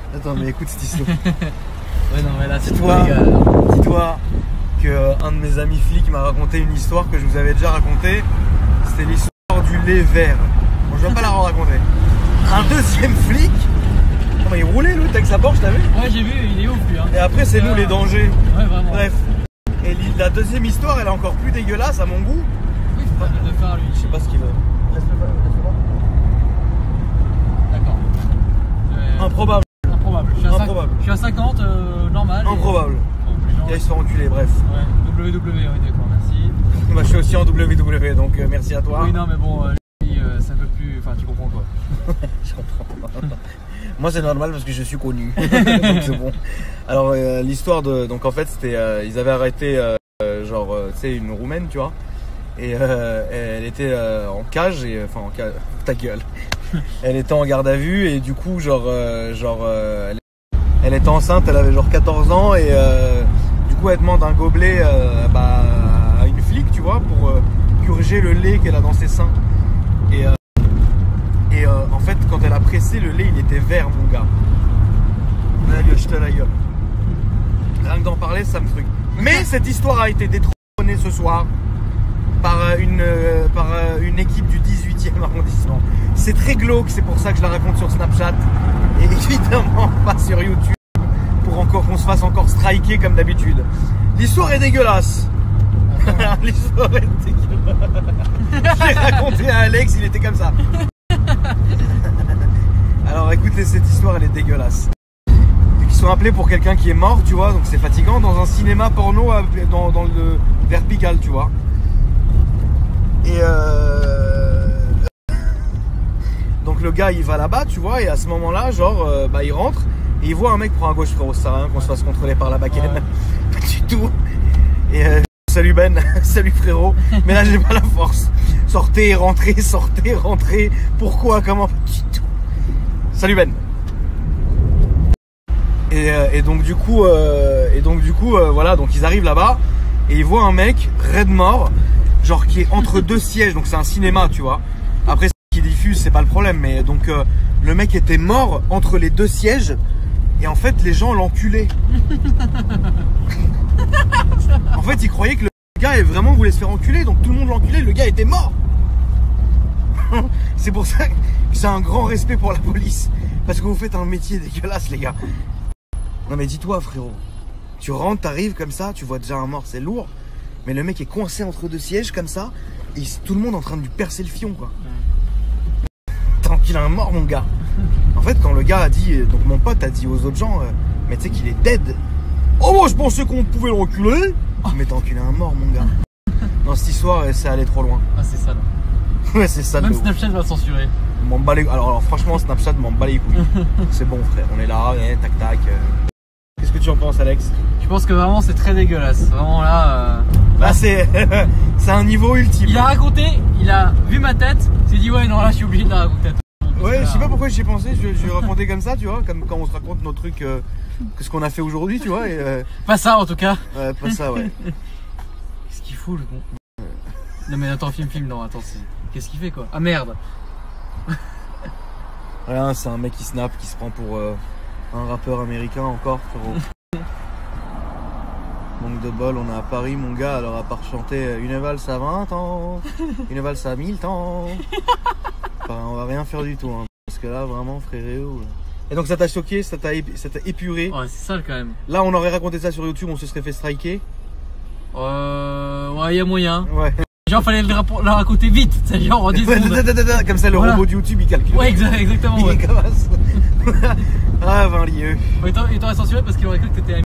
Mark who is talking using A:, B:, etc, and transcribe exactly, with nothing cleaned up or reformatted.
A: Attends, mais écoute cette histoire.
B: Ouais, non, mais là, c'est
A: Dis-toi,
B: toi,
A: dis-toi que un de mes amis flics m'a raconté une histoire que je vous avais déjà racontée. C'était l'histoire du lait vert. Bon, je vais pas la raconter. Un deuxième flic. Comment il roulait l'autre avec sa Porsche, t'as vu?
B: Ouais, j'ai vu, il est ouf lui. Hein.
A: Et après, c'est nous les dangers.
B: Ouais, vraiment.
A: Bref. Et la deuxième histoire, elle est encore plus dégueulasse à mon goût.
B: Oui, c'est pas de faire lui.
A: Je sais pas ce qu'il veut. Laisse-le voir.
B: D'accord. Euh,
A: Improbable.
B: Improbable. Je suis à,
A: Improbable.
B: je suis à cinquante, euh, normal.
A: Improbable.
B: Et... Bon, les gens...
A: Il va se faire enculer, bref.
B: Ouais, W W, oui, d'accord, merci.
A: Moi, je suis aussi en W W, donc euh, merci à toi.
B: Oui, non, mais bon, euh, lui, euh, c'est un peu plus. Enfin, tu comprends quoi.
A: Je comprends. Moi, c'est normal parce que je suis connu. Donc, c'est bon. Alors, euh, l'histoire de. Donc, en fait, c'était. Euh, ils avaient arrêté, euh, genre, euh, tu sais, une Roumaine, tu vois. Et euh, elle était euh, en cage, et enfin, en cage. Ta gueule. Elle était en garde à vue, et du coup, genre. Euh, genre euh, elle, elle était enceinte, elle avait genre quatorze ans, et euh, du coup, elle demande un gobelet euh, bah, à une flic, tu vois, pour euh, purger le lait qu'elle a dans ses seins. Et. Euh, Et euh, en fait, quand elle a pressé, le lait, il était vert, mon gars. La gueule, je te la gueule. Rien que d'en parler, ça me truc. Mais cette histoire a été détrônée ce soir par une, euh, par une équipe du dix-huitième arrondissement. C'est très glauque, c'est pour ça que je la raconte sur Snapchat. Et évidemment, pas sur YouTube, pour encore qu'on se fasse encore striker comme d'habitude. L'histoire est dégueulasse. L'histoire est dégueulasse. Je l'ai raconté à Alex, il était comme ça. Alors écoutez, cette histoire elle est dégueulasse. Ils sont appelés pour quelqu'un qui est mort, tu vois, donc c'est fatigant, dans un cinéma porno dans, dans le vers Pigalle, tu vois. Et euh... donc le gars il va là-bas, tu vois, et à ce moment-là, genre, euh, bah il rentre et il voit un mec prendre à gauche, frérot, ça sert à rien qu'on se fasse contrôler par la baquette, ouais. Pas du tout. Et euh, salut Ben, salut frérot, mais là j'ai pas la force. Sortez, rentrez, sortez, rentrez. Pourquoi, comment, pas du tout. Salut Ben. Et, euh, et donc du coup, euh, et donc du coup, euh, voilà, donc ils arrivent là-bas et ils voient un mec raide mort, genre qui est entre deux sièges, donc c'est un cinéma, tu vois. Après, ce qui diffuse, c'est pas le problème, mais donc euh, le mec était mort entre les deux sièges et en fait les gens l'enculaient. En fait, ils croyaient que le gars vraiment voulait se faire enculer, donc tout le monde l'enculait, le gars était mort. C'est pour ça que j'ai un grand respect pour la police, parce que vous faites un métier dégueulasse, les gars. Non mais dis-toi, frérot, tu rentres, t'arrives comme ça, tu vois déjà un mort, c'est lourd, mais le mec est coincé entre deux sièges comme ça, et tout le monde en train de lui percer le fion, quoi. Tant qu'il a un mort, mon gars. En fait, quand le gars a dit, donc mon pote a dit aux autres gens, euh, mais tu sais qu'il est dead. Oh, moi je pensais qu'on pouvait le reculer. Mais t'as enculé un mort, mon gars. Dans cette histoire, c'est allé trop loin.
B: Ah, c'est ça là.
A: Ouais, c'est ça.
B: Même Snapchat va censurer.
A: M'en bat les... alors, alors franchement, Snapchat m'en bat les couilles. C'est bon, frère, on est là, eh, tac tac. Qu'est-ce que tu en penses, Alex?
B: Je pense que vraiment c'est très dégueulasse. Vraiment là. Euh...
A: Là, c'est c'est un niveau ultime.
B: Il a raconté, il a vu ma tête, il s'est dit ouais, non, là je suis obligé de la raconter à tout le monde.
A: Ouais, je sais pas pourquoi j'y ai pensé, je, je vais raconter comme ça, tu vois, comme quand on se raconte nos trucs, euh, que ce qu'on a fait aujourd'hui, tu vois. Et, euh...
B: Pas ça en tout cas.
A: Ouais, pas ça, ouais.
B: Qu'est-ce qu'il fout le con? Non mais attends, film, film, non, attends, qu'est-ce qu'il fait quoi? Ah merde.
A: Rien, c'est un mec qui snap, qui se prend pour euh, un rappeur américain encore, frérot. Manque de bol, on est à Paris, mon gars, alors à part chanter une valse à vingt ans, une valse à mille ans, enfin, on va rien faire du tout, hein, parce que là, vraiment, frérot. Et donc ça t'a choqué, ça t'a épuré.
B: Ouais, c'est sale quand même.
A: Là, on aurait raconté ça sur YouTube, on se serait fait striker.
B: Euh... Ouais, il y a moyen.
A: Ouais.
B: Genre, fallait le, le raconter vite, c'est genre en dix secondes.
A: Comme ça, le voilà. Robot de YouTube, il calcule.
B: Ouais, exactement.
A: Il
B: Ouais.
A: Ah, vingt lieues.
B: Ouais, il t'aurait censuré parce qu'il aurait cru que t'étais